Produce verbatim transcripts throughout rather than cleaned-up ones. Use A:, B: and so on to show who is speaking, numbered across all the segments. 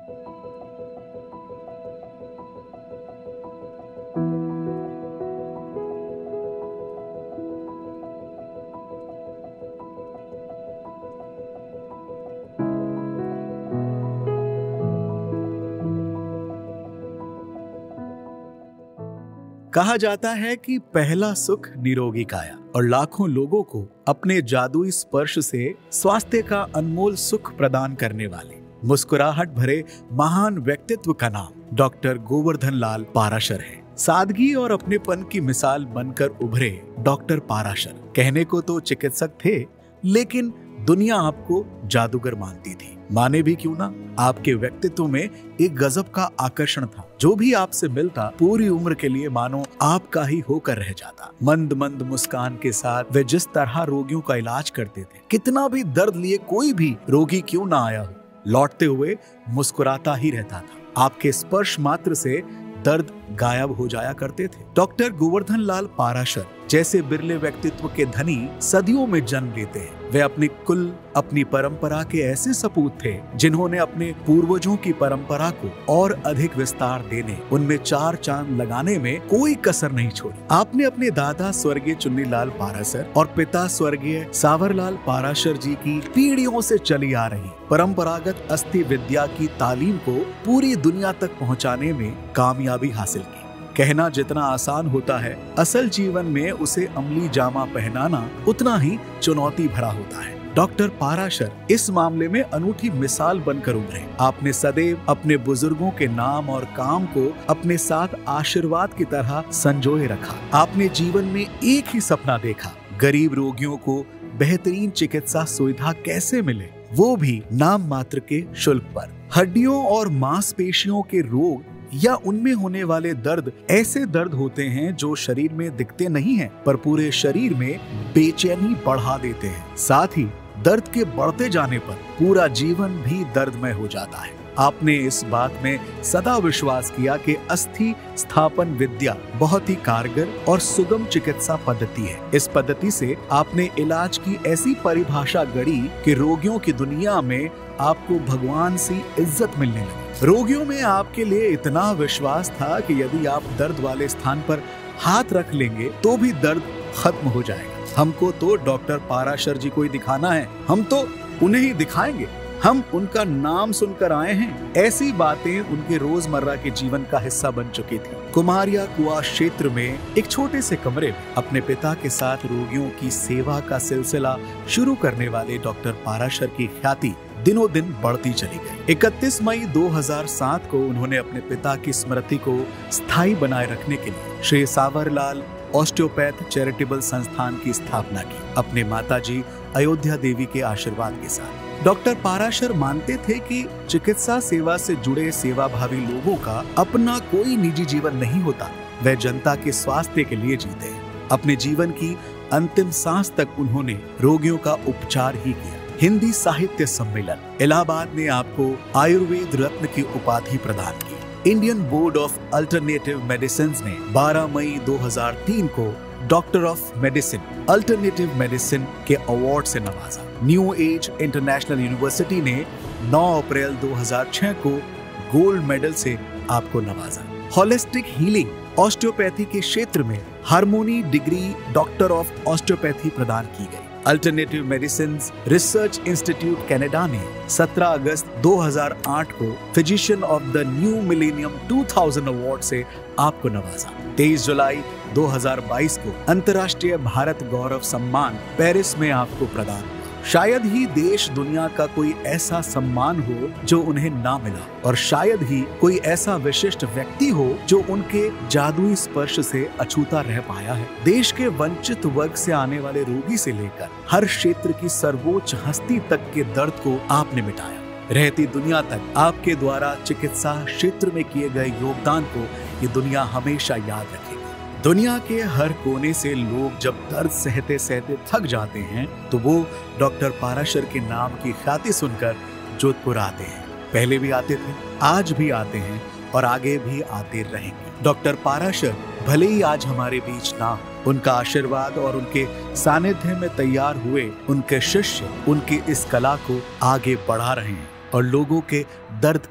A: कहा जाता है कि पहला सुख निरोगी काया, और लाखों लोगों को अपने जादुई स्पर्श से स्वास्थ्य का अनमोल सुख प्रदान करने वाले मुस्कुराहट भरे महान व्यक्तित्व का नाम डॉक्टर गोवर्धन लाल पाराशर है। सादगी और अपनेपन की मिसाल बनकर उभरे डॉक्टर पाराशर कहने को तो चिकित्सक थे, लेकिन दुनिया आपको जादूगर मानती थी। माने भी क्यों ना, आपके व्यक्तित्व में एक गजब का आकर्षण था। जो भी आपसे मिलता पूरी उम्र के लिए मानो आपका ही होकर रह जाता। मंद मंद मुस्कान के साथ वे जिस तरह रोगियों का इलाज करते थे, कितना भी दर्द लिए कोई भी रोगी क्यों ना आया हो, लौटते हुए मुस्कुराता ही रहता था। आपके स्पर्श मात्र से दर्द गायब हो जाया करते थे। डॉक्टर गोवर्धन लाल पाराशर जैसे बिरले व्यक्तित्व के धनी सदियों में जन्म लेते हैं। वे अपने कुल, अपनी परंपरा के ऐसे सपूत थे जिन्होंने अपने पूर्वजों की परंपरा को और अधिक विस्तार देने, उनमें चार चांद लगाने में कोई कसर नहीं छोड़ी। आपने अपने दादा स्वर्गीय चुन्नीलाल पाराशर और पिता स्वर्गीय सावरलाल पाराशर जी की पीढ़ियों से चली आ रही परंपरागत अस्थि विद्या की तालीम को पूरी दुनिया तक पहुंचाने में कामयाबी हासिल की। कहना जितना आसान होता है, असल जीवन में उसे अमली जामा पहनाना उतना ही चुनौती भरा होता है। डॉक्टर पाराशर इस मामले में अनूठी मिसाल बनकर उभरे। आपने सदैव अपने बुजुर्गों के नाम और काम को अपने साथ आशीर्वाद की तरह संजोए रखा। आपने जीवन में एक ही सपना देखा, गरीब रोगियों को बेहतरीन चिकित्सा सुविधा कैसे मिले, वो भी नाम मात्र के शुल्क पर। हड्डियों और मांसपेशियों के रोग या उनमें होने वाले दर्द ऐसे दर्द होते हैं जो शरीर में दिखते नहीं हैं, पर पूरे शरीर में बेचैनी बढ़ा देते हैं। साथ ही दर्द के बढ़ते जाने पर पूरा जीवन भी दर्दमय हो जाता है। आपने इस बात में सदा विश्वास किया कि अस्थि स्थापन विद्या बहुत ही कारगर और सुगम चिकित्सा पद्धति है। इस पद्धति से आपने इलाज की ऐसी परिभाषा गढ़ी कि रोगियों की दुनिया में आपको भगवान सी इज्जत मिलने लगी। रोगियों में आपके लिए इतना विश्वास था कि यदि आप दर्द वाले स्थान पर हाथ रख लेंगे तो भी दर्द खत्म हो जाएगा। हमको तो डॉक्टर पाराशर जी को ही दिखाना है, हम तो उन्हें ही दिखाएंगे, हम उनका नाम सुनकर आए हैं। ऐसी बातें उनके रोजमर्रा के जीवन का हिस्सा बन चुकी थी। कुमारिया कुआ क्षेत्र में एक छोटे से कमरे में अपने पिता के साथ रोगियों की सेवा का सिलसिला शुरू करने वाले डॉक्टर पाराशर की ख्याति दिनों दिन बढ़ती चली गई। इकतीस मई दो हज़ार सात को उन्होंने अपने पिता की स्मृति को स्थायी बनाए रखने के लिए श्री सावरलाल ऑस्टियोपैथ चैरिटेबल संस्थान की स्थापना की, अपने माताजी अयोध्या देवी के आशीर्वाद के साथ। डॉक्टर पाराशर मानते थे कि चिकित्सा सेवा से जुड़े सेवाभावी लोगों का अपना कोई निजी जीवन नहीं होता, वह जनता के स्वास्थ्य के लिए जीते हैं। अपने जीवन की अंतिम सांस तक उन्होंने रोगियों का उपचार ही किया। हिंदी साहित्य सम्मेलन इलाहाबाद ने आपको आयुर्वेद रत्न की उपाधि प्रदान की। Indian board of alternative medicine ने बारह मई दो हज़ार तीन को doctor of medicine alternative medicine के अवार्ड से नवाजा। न्यू एज इंटरनेशनल यूनिवर्सिटी ने नौ अप्रैल दो हज़ार छह को गोल्ड मेडल से आपको नवाजा। होलिस्टिक हीलिंग ऑस्टियोपैथी के क्षेत्र में harmony degree doctor of osteopathy प्रदान की गई। Alternative medicine research institute Canada ने सत्रह अगस्त दो हज़ार आठ को physician of the new millennium दो हज़ार अवार्ड से आपको नवाजा। तेईस जुलाई दो हज़ार बाईस को अंतर्राष्ट्रीय भारत गौरव सम्मान पेरिस में आपको प्रदान हुआ। शायद ही देश दुनिया का कोई ऐसा सम्मान हो जो उन्हें ना मिला, और शायद ही कोई ऐसा विशिष्ट व्यक्ति हो जो उनके जादुई स्पर्श से अछूता रह पाया है। देश के वंचित वर्ग से आने वाले रोगी से लेकर हर क्षेत्र की सर्वोच्च हस्ती तक के दर्द को आपने मिटाया। रहती दुनिया तक आपके द्वारा चिकित्सा क्षेत्र में किए गए योगदान को ये दुनिया हमेशा याद रखेगी। दुनिया के हर कोने से लोग जब दर्द सहते सहते थक जाते हैं तो वो डॉक्टर पाराशर के नाम की ख्याति सुनकर जोधपुर आते हैं। पहले भी आते थे, आज भी आते हैं और आगे भी आते रहेंगे। डॉक्टर पाराशर भले ही आज हमारे बीच ना, उनका आशीर्वाद और उनके सानिध्य में तैयार हुए उनके शिष्य उनकी इस कला को आगे बढ़ा रहे हैं और लोगों के दर्द का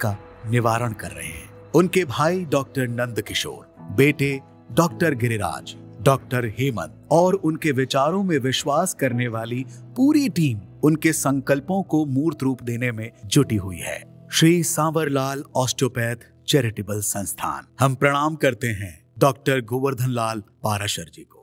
A: निवारण कर रहे हैं। उनके भाई डॉक्टर नंद किशोर, बेटे डॉक्टर गिरिराज, डॉक्टर हेमंत और उनके विचारों में विश्वास करने वाली पूरी टीम उनके संकल्पों को मूर्त रूप देने में जुटी हुई है। श्री सांवरलाल ऑस्टियोपैथ चैरिटेबल संस्थान। हम प्रणाम करते हैं डॉक्टर गोवर्धन लाल पाराशर जी को।